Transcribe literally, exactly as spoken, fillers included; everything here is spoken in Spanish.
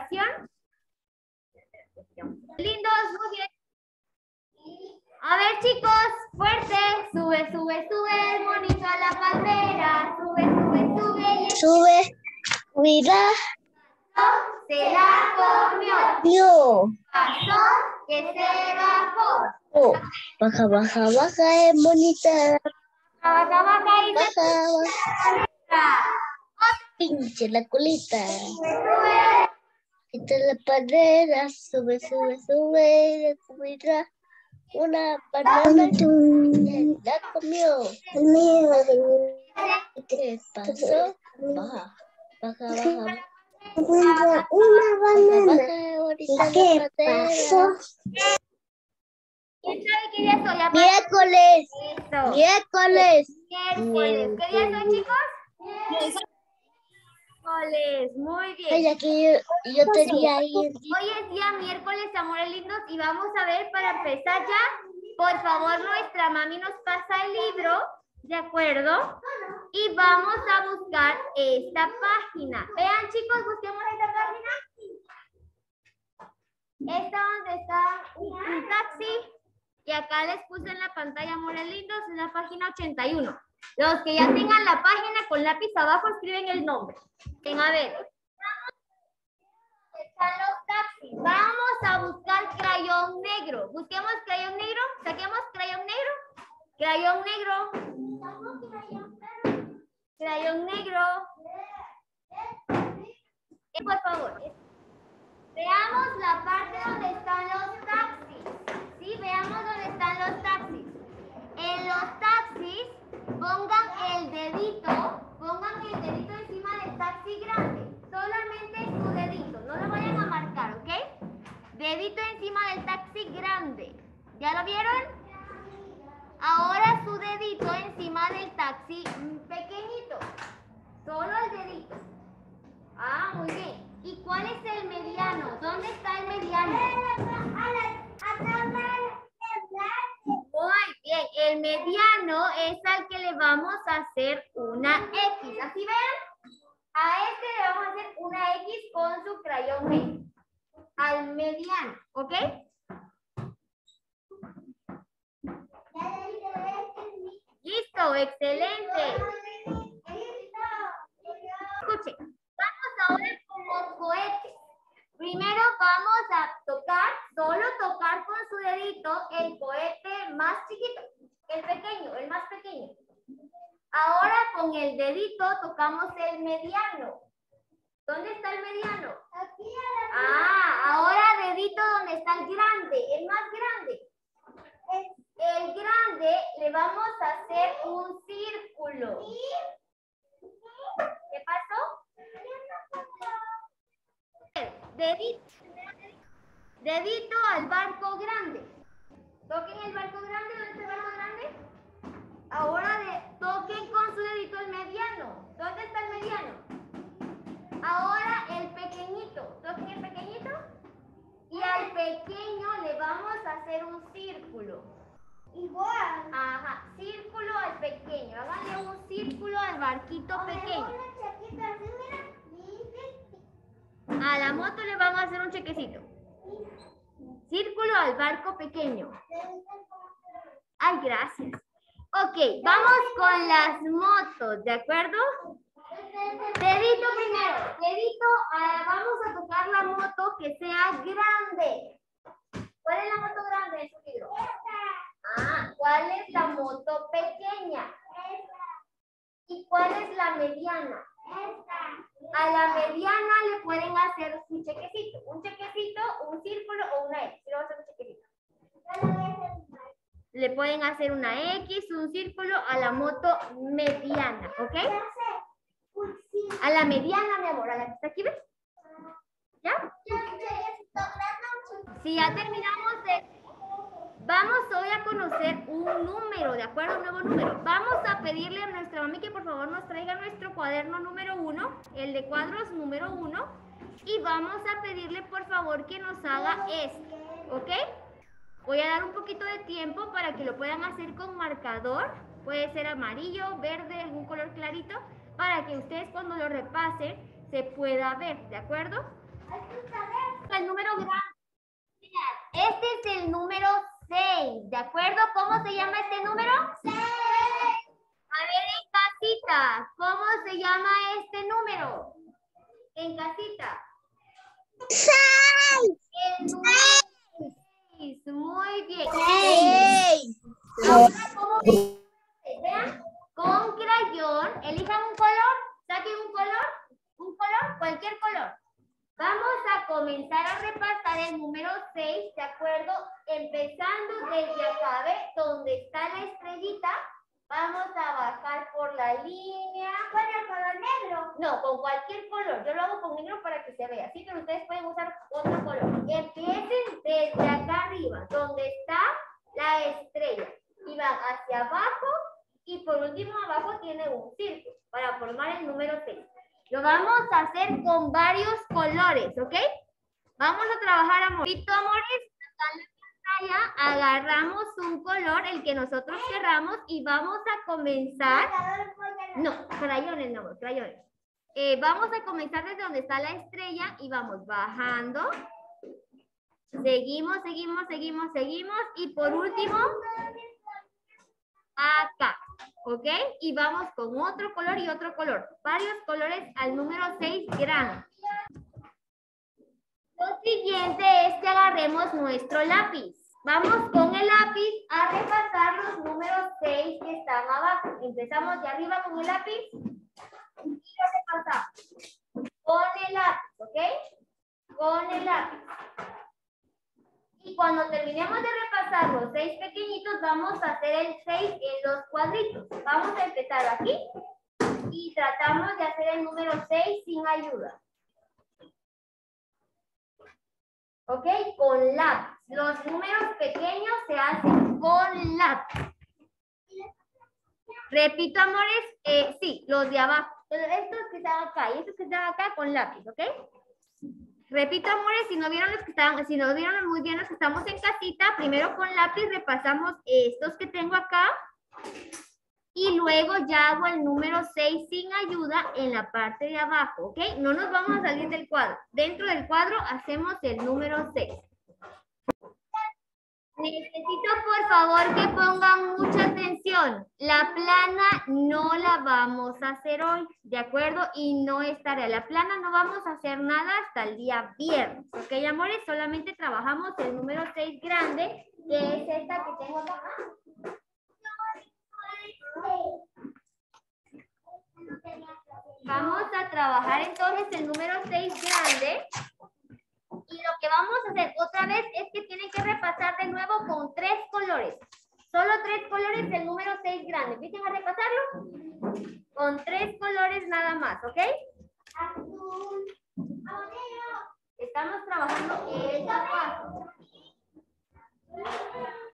ocasión. Lindos, muy bien. A ver, chicos, fuerte. Sube, sube, sube el monito a la palmera. Sube, sube, sube. Sube, cuida. Se la comió. Yo. Pasó que se bajó. Oh, baja, baja, baja, es bonita. Baja, baja y Baja, se baja. Pinche la colita. sube. Quita la padera. Sube, sube, sube. Cuida. Una banana. La comió. ¿Qué pasó? Baja, baja, baja. Encuentra una banana. ¿Y qué pasó? ¿Quién sabe qué día soy? Aparte- Miércoles. Listo. Miércoles. Miércoles. ¿Qué día soy, chicos? Miércoles. Muy bien. Ay, aquí yo, yo tenía ahí. Hoy es día miércoles, amores lindos, y vamos a ver, para empezar ya, por favor, nuestra mami nos pasa el libro, ¿de acuerdo? Y vamos a buscar esta página. Vean, chicos, busquemos esta página. Esta donde está un, un taxi. Y acá les puse en la pantalla, amores lindos, en la página ochenta y uno. Los que ya tengan la página con lápiz abajo, escriben el nombre. Ven a ver. Están los taxis. Vamos a buscar crayón negro. Busquemos crayón negro. Saquemos crayón negro. Crayón negro. Crayón negro. Eh, por favor. Veamos la parte donde están los taxis. Sí, veamos dónde están los taxis. En los taxis, pongan el dedito, pongan el dedito encima del taxi grande. Solamente su dedito, no lo vayan a marcar, ¿ok? Dedito encima del taxi grande. ¿Ya lo vieron? Ahora su dedito encima del taxi pequeñito. Solo el dedito. Ah, muy bien. ¿Y cuál es el mediano? ¿Dónde está el mediano? Muy bien. El mediano es al que le vamos a hacer una X. ¿Así ven? A este le vamos a hacer una X con su crayón negro. Al mediano, ¿ok? Listo, excelente. Escuchen, vamos ahora con los cohetes. Primero vamos a tocar, solo tocar con su dedito el cohete más chiquito, el pequeño, el más pequeño. Ahora con el dedito tocamos el mediano. ¿Dónde está el mediano? Aquí. Ah, ahora dedito donde está el grande, el más grande. El grande le vamos a hacer un círculo. ¿Qué pasó? Dedito, dedito al barco grande. Toquen el barco grande. ¿Dónde está el barco grande? Ahora de, toquen con su dedito el mediano. ¿Dónde está el mediano? Ahora el pequeñito. Toquen el pequeñito. Y al pequeño le vamos a hacer un círculo. Igual. Ajá. Círculo al pequeño. Háganle un círculo al barquito pequeño. A la moto le vamos a hacer un chequecito. Círculo al barco pequeño. Ay, gracias. Ok, vamos con las motos, ¿de acuerdo? Dedito primero. Dedito, ah, vamos a tocar la moto que sea grande. ¿Cuál es la moto grande de su libro? Ah, ¿cuál es la moto pequeña? ¿Y cuál es la mediana? A la mediana le pueden hacer un chequecito, un chequecito, un círculo o una X. Le vamos a hacer un chequecito. Le pueden hacer una X, un círculo a la moto mediana, ¿ok? A la mediana, mi amor, a la que está aquí, ¿ves? ¿Ya? Si ya terminamos de... Vamos hoy a conocer un número, ¿de acuerdo? Un nuevo número. Vamos a pedirle a nuestra mami que por favor nos traiga nuestro cuaderno número uno, el de cuadros número uno, y vamos a pedirle por favor que nos haga esto, ¿ok? Voy a dar un poquito de tiempo para que lo puedan hacer con marcador. Puede ser amarillo, verde, algún color clarito, para que ustedes cuando lo repasen se pueda ver, ¿de acuerdo? llama este número? En casita. Seis. El número seis. Muy bien. Seis. Ahora, ¿cómo vean? Con crayón, elijan un color, saquen un color, un color, cualquier color. Vamos a comenzar a repasar el número seis, ¿de acuerdo? Empezando desde acá, ¿ve? Donde está la estrellita, vamos a bajar por la línea. ¿Con el color negro? No, con cualquier color. Yo lo hago con negro para que se vea. Así que ustedes pueden usar otro color. Empiecen desde acá arriba, donde está la estrella. Y van hacia abajo. Y por último, abajo tiene un círculo para formar el número seis. Lo vamos a hacer con varios colores, ¿ok? Vamos a trabajar, amorito, amores. Acá en la pantalla agarramos un color, el que nosotros queramos, y vamos a comenzar. No, crayones, no, amor, crayones. Eh, vamos a comenzar desde donde está la estrella y vamos bajando. Seguimos, seguimos, seguimos, seguimos. Y por último, acá. ¿Ok? Y vamos con otro color y otro color. Varios colores al número seis grande. Lo siguiente es que agarremos nuestro lápiz. Vamos con el lápiz a repasar los números seis que están abajo. Empezamos de arriba con el lápiz y lo repasamos. Con el lápiz, ¿ok? Con el lápiz. Y cuando terminemos de repasar los seis pequeñitos, vamos a hacer el seis en los cuadritos. Vamos a empezar aquí y tratamos de hacer el número seis sin ayuda. ¿Ok? Con lápiz. Los números pequeños se hacen con lápiz. Repito, amores, eh, sí, los de abajo. Estos que están acá y estos que están acá con lápiz, ¿ok? Repito, amores, si no vieron los que estaban, si no vieron muy bien los que estamos en casita, primero con lápiz repasamos estos que tengo acá y luego ya hago el número seis sin ayuda en la parte de abajo, ¿ok? No nos vamos a salir del cuadro. Dentro del cuadro hacemos el número seis. Necesito, por favor, que pongan mucha atención. La plana no la vamos a hacer hoy, ¿de acuerdo? Y no estará. La plana no vamos a hacer nada hasta el día viernes. ¿Ok, amores? Solamente trabajamos el número seis grande, que es esta que tengo acá. Vamos a trabajar entonces el número seis grande. Y lo que vamos a hacer otra vez es que tienen que repasar de nuevo con tres colores. Solo tres colores del número seis grande. ¿Empiecen a repasarlo? Con tres colores nada más, ¿ok? Azul. Estamos trabajando esta parte.